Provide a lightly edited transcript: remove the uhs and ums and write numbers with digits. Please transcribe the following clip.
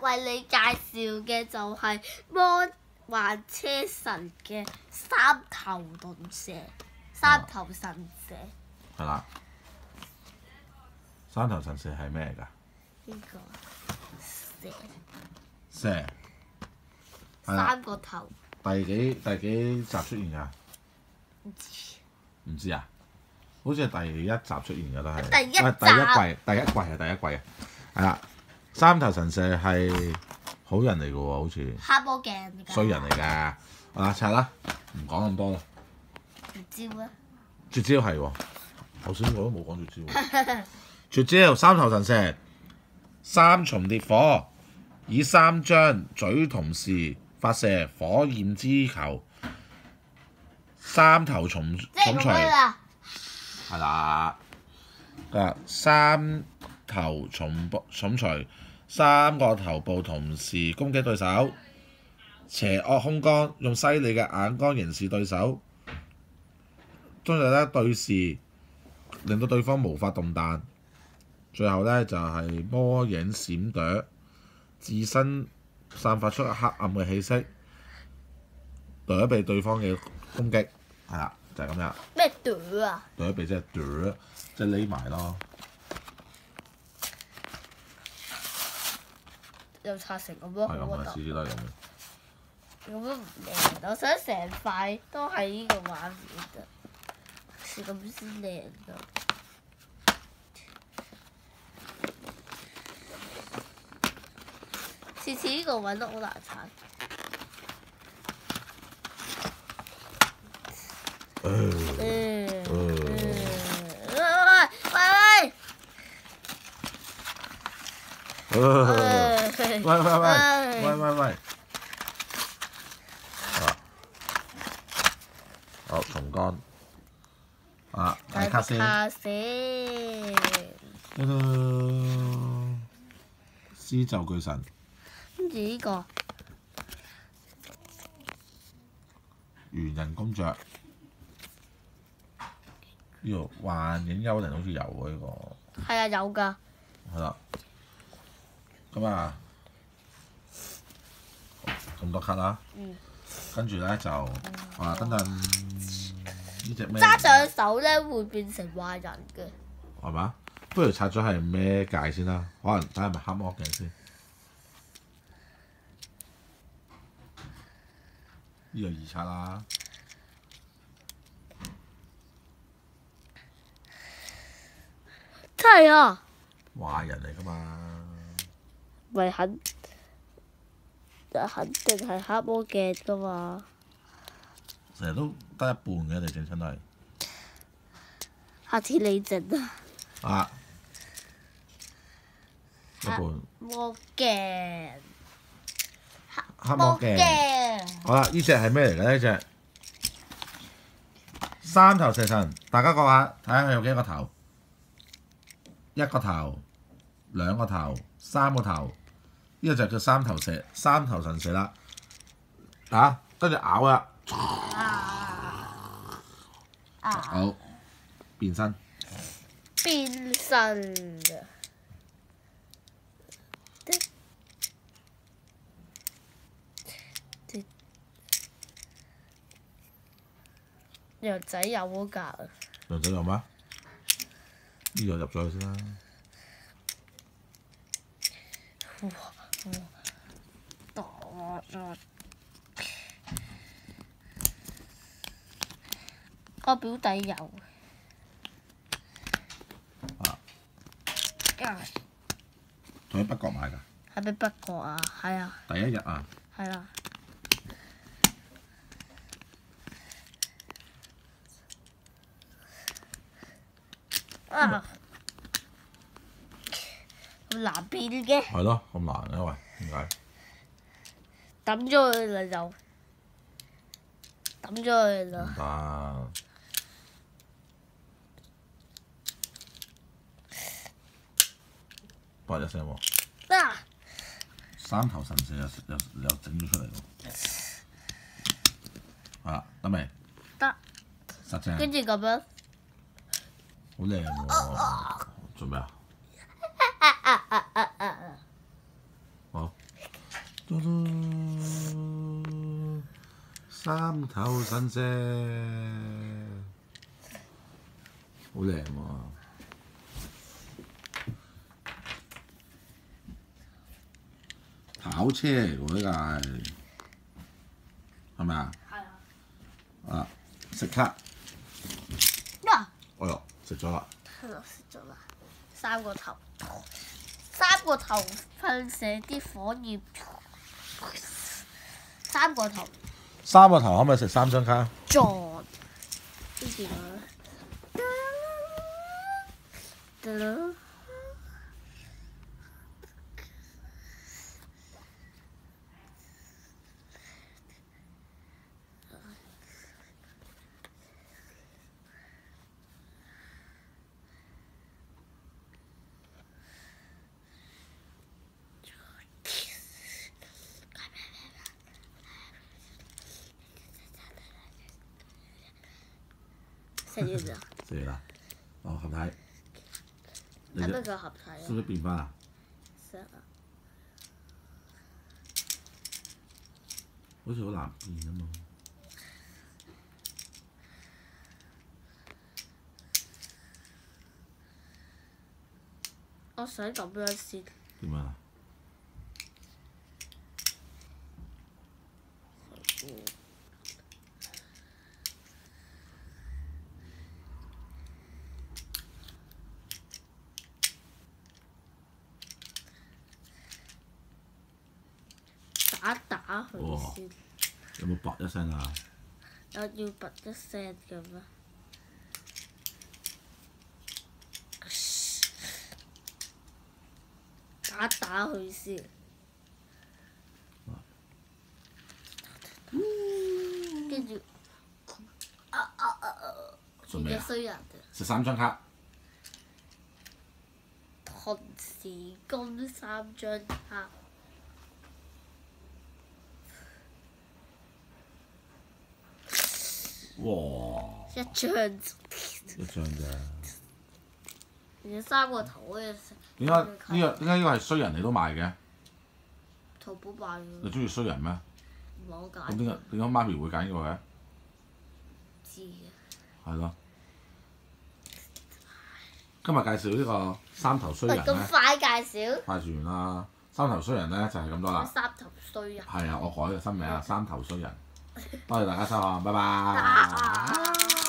為你介紹嘅就係魔幻車神嘅三頭盾蛇、三頭神蛇。 係啦。三頭神蛇係咩嚟㗎？ 呢個蛇。 蛇。係啦。 三個頭。 第幾集出現㗎？ 唔知。 唔知啊？好似係第一集出現㗎都係。 第一季啊！係啦，三頭神蛇係好人嚟㗎喎，好似。 黑魔鏡㗎。 衰人嚟㗎。啊，拆啦，唔講咁多啦。 絕招啊！ 絕招係喎，頭先我都冇講絕招喎。絕招三頭神蛇，三重烈火，以三張嘴同時發射火焰之球，三頭重錘係啦。三頭重錘，三個頭部同時攻擊對手，邪惡空光用犀利嘅眼光凝視對手，終日咧對視，令到對方無法動彈。最後咧就係魔影閃躲，自身散發出黑暗嘅氣息，躲避對方嘅攻擊。係啦，就係咁樣。 咩躲啊？ 躲避即係躲，即係匿埋咯。 又拆成咁咯， 係咁啊，次次都係咁嘅。 咁都唔靚，我想成塊都係呢個畫面㗎，是咁先靚㗎。次次呢個揾得好難拆。 喂！好，重乾。啊，睇卡先。施咒巨神。 跟住呢個猿人公爵。呢個幻影幽靈好似有喎呢個。 係啊，有㗎。 係啦。咁啊，咁多卡啦。跟住咧就等陣呢隻咩？ 揸上手咧會變成壞人嘅。 係嘛？不如拆咗係咩界先啦？可能睇係咪黑魔鏡先。呢個二拆啦。 真係啊！ 壞人嚟㗎嘛？ 咪肯定係黑魔鏡㗎嘛。 成日都得一半嘅，你整親都係。 下次你整啊！ 啊！一半。 魔鏡。 黑魔鏡。好啦，呢隻係咩嚟嘅呢？呢隻三頭蛇神，大家講下，睇下佢有幾個頭？一個頭、兩個頭、三個頭，呢個就叫三頭神蛇啦。跟住咬啦。好，變身。 變身嘅。羊仔有嗰格啊！ 羊仔有咩？呢個入咗去先啦。 我表弟有。 喺北角買㗎。 喺咪北角啊？係啊。 第一日啊。 係啊。咁難變嘅。 係咯，咁難嘅喂，點解？ 抌咗佢啦就，抌咗佢啦。 唔得。啵一聲喎。三頭神蛇又整咗出嚟喎。得未？ 得。 實正。 跟住咁樣。 好靚喎！做咩啊？好。 三頭神社，好靚喎！跑車嚟喎，呢個係咪啊？ 係啊。 啊，食卡。 呀！ 哎呦，食咗啦！ 係咯，食咗啦。三個頭噴射啲火焰。三個頭可唔可以食3張卡？ 撞。跟住咧。食完啦。 食完啦。哦，合體。 係咩叫合體啊？ 識唔識變翻啊？ 識啊！ 好似好難變啊嘛。 我想咁樣先。 點啊？ 打佢先。 有冇噥一聲啊？ 有要噥一聲嘅咩？打佢先。跟住做咩啊？ 衰人啊！ 食3張卡。 同時供3張卡。 哇！ 一張咋？ 有3個頭可以食。 點解呢個係衰人你都賣嘅？ 淘寶買嘅。 你中意衰人咩？ 唔係好揀。 咁點解媽咪會揀呢個嘅？ 知嘅。 係咯。今日介紹呢個3頭衰人咧。 咁快介紹？ 介紹完啦，3頭衰人咧就係咁多啦。 3頭衰人。 係啊，我改個新名啊，3頭衰人。多謝大家收看，拜拜。